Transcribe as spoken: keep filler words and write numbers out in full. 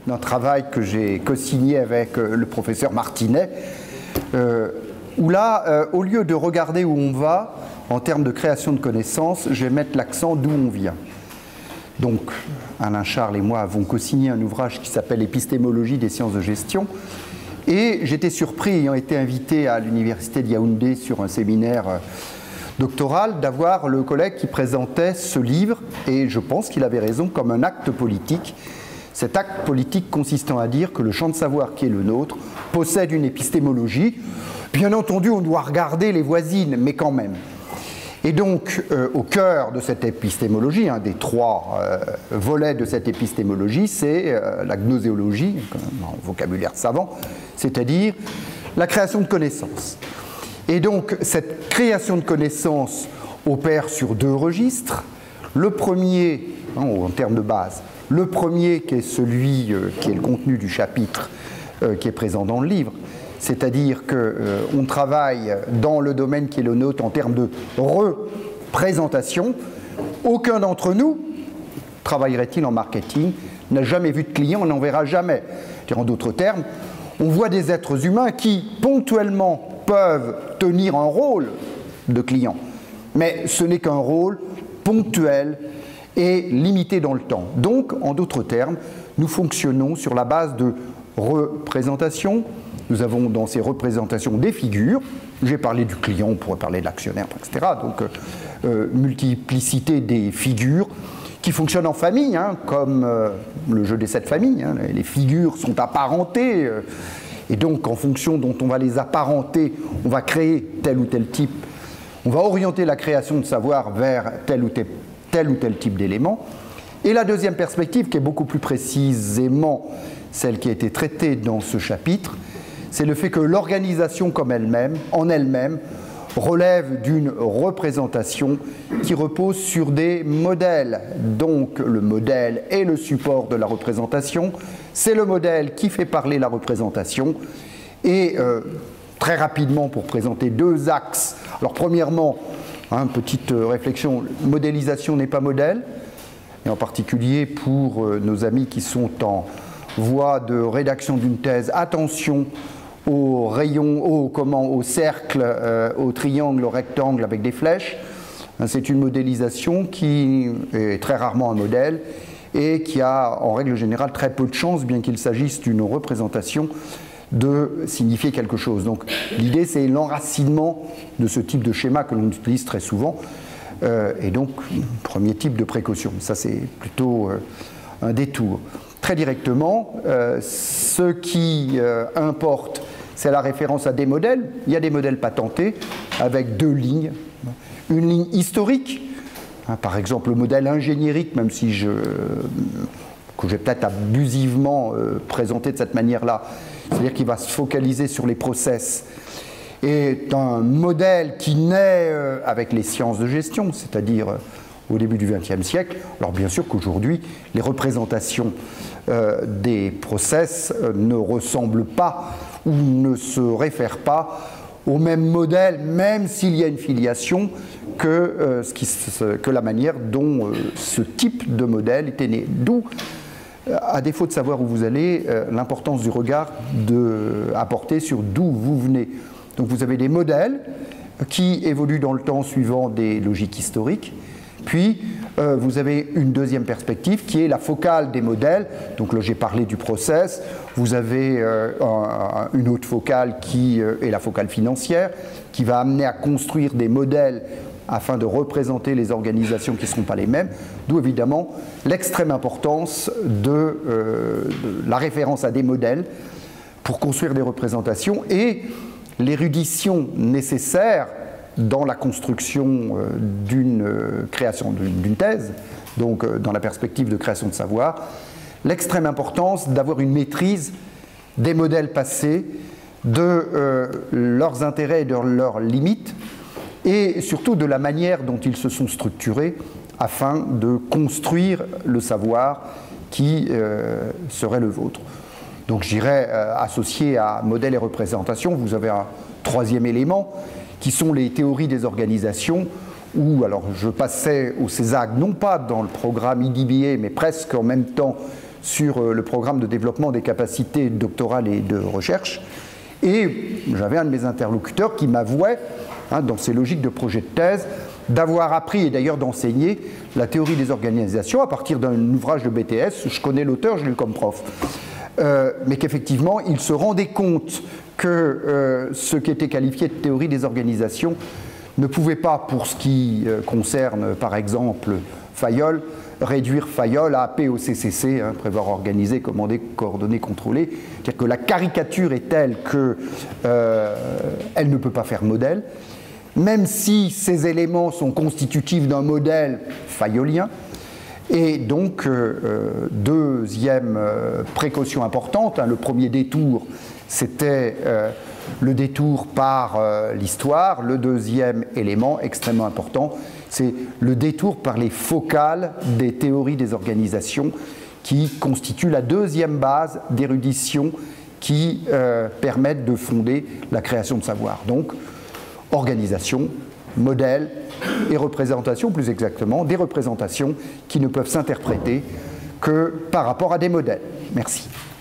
d'un travail que j'ai co-signé avec euh, le professeur Martinet, euh, où là, euh, au lieu de regarder où on va, en termes de création de connaissances, je vais mettre l'accent d'où on vient. Donc, Alain Charles et moi avons co-signé un ouvrage qui s'appelle « Épistémologie des sciences de gestion ». Et j'étais surpris, ayant été invité à l'université de Yaoundé sur un séminaire doctoral, d'avoir le collègue qui présentait ce livre, et je pense qu'il avait raison, comme un acte politique. Cet acte politique consistant à dire que le champ de savoir qui est le nôtre possède une épistémologie. Bien entendu, on doit regarder les voisines, mais quand même. Et donc, euh, au cœur de cette épistémologie, un hein, des trois euh, volets de cette épistémologie, c'est euh, la gnoséologie, un vocabulaire savant, c'est-à-dire la création de connaissances. Et donc, cette création de connaissances opère sur deux registres. Le premier, hein, en termes de base, le premier qui est celui euh, qui est le contenu du chapitre euh, qui est présent dans le livre, c'est-à-dire qu'on euh, travaille dans le domaine qui est le nôtre en termes de représentation. Aucun d'entre nous, travaillerait-il en marketing, n'a jamais vu de client, on n'en verra jamais. En d'autres termes, on voit des êtres humains qui, ponctuellement, peuvent tenir un rôle de client. Mais ce n'est qu'un rôle ponctuel et limité dans le temps. Donc, en d'autres termes, nous fonctionnons sur la base de représentation. Nous avons dans ces représentations des figures. J'ai parlé du client, on pourrait parler de l'actionnaire, et cetera. Donc, euh, multiplicité des figures qui fonctionnent en famille, hein, comme euh, le jeu des sept familles. Hein. Les figures sont apparentées, euh, et donc, en fonction dont on va les apparenter, on va créer tel ou tel type. On va orienter la création de savoir vers tel ou tel, tel, ou tel type d'éléments. Et la deuxième perspective, qui est beaucoup plus précisément celle qui a été traitée dans ce chapitre, c'est le fait que l'organisation comme elle-même, en elle-même, relève d'une représentation qui repose sur des modèles. Donc le modèle est le support de la représentation, c'est le modèle qui fait parler la représentation. Et euh, très rapidement, pour présenter deux axes. Alors premièrement, hein, petite réflexion, modélisation n'est pas modèle, et en particulier pour euh, nos amis qui sont en voie de rédaction d'une thèse, attention au rayon, au, comment, au cercle, euh, au triangle, au rectangle avec des flèches. C'est une modélisation qui est très rarement un modèle et qui a en règle générale très peu de chances, bien qu'il s'agisse d'une représentation, de signifier quelque chose. Donc l'idée, c'est l'enracinement de ce type de schéma que l'on utilise très souvent. Euh, et donc, premier type de précaution. Ça, c'est plutôt euh, un détour. Très directement, euh, ce qui euh, importe, c'est la référence à des modèles. Il y a des modèles patentés avec deux lignes. Une ligne historique, hein, par exemple le modèle ingéniérique, même si je, que j'ai peut-être abusivement euh, présenté de cette manière-là, c'est-à-dire qu'il va se focaliser sur les process, est un modèle qui naît euh, avec les sciences de gestion, c'est-à-dire euh, au début du vingtième siècle. Alors bien sûr qu'aujourd'hui, les représentations euh, des process euh, ne ressemblent pas ou ne se réfèrent pas au même modèle, même s'il y a une filiation, que, euh, ce qui, ce, que la manière dont euh, ce type de modèle était né. D'où, à défaut de savoir où vous allez, euh, l'importance du regard de, à porter sur d'où vous venez. Donc vous avez des modèles qui évoluent dans le temps suivant des logiques historiques. Puis, euh, vous avez une deuxième perspective qui est la focale des modèles. Donc là, j'ai parlé du process. Vous avez euh, un, une autre focale qui euh, est la focale financière, qui va amener à construire des modèles afin de représenter les organisations qui ne seront pas les mêmes. D'où, évidemment, l'extrême importance de, euh, de la référence à des modèles pour construire des représentations et l'érudition nécessaire dans la construction d'une création, d'une thèse, donc dans la perspective de création de savoir, l'extrême importance d'avoir une maîtrise des modèles passés, de euh, leurs intérêts et de leurs limites, et surtout de la manière dont ils se sont structurés afin de construire le savoir qui euh, serait le vôtre. Donc je dirais, euh, associé à modèles et représentations, vous avez un troisième élément, qui sont les théories des organisations, où, alors je passais au CESAG, non pas dans le programme I D B A, mais presque en même temps sur le programme de développement des capacités doctorales et de recherche. Et j'avais un de mes interlocuteurs qui m'avouait, hein, dans ses logiques de projet de thèse, d'avoir appris et d'ailleurs d'enseigner la théorie des organisations à partir d'un ouvrage de B T S. Je connais l'auteur, je l'ai eu comme prof. Euh, mais qu'effectivement, il se rendait compte que euh, ce qui était qualifié de théorie des organisations ne pouvait pas, pour ce qui euh, concerne par exemple Fayol, réduire Fayol à P O C C C, hein, prévoir, organiser, commander, coordonner, contrôler. C'est-à-dire que la caricature est telle qu'elle euh, ne peut pas faire modèle, même si ces éléments sont constitutifs d'un modèle fayolien. Et donc, euh, deuxième euh, précaution importante, hein, le premier détour, c'était euh, le détour par euh, l'histoire. Le deuxième élément extrêmement important, c'est le détour par les focales des théories des organisations qui constituent la deuxième base d'érudition qui euh, permettent de fonder la création de savoir. Donc, organisation, modèle et représentation, plus exactement, des représentations qui ne peuvent s'interpréter que par rapport à des modèles. Merci.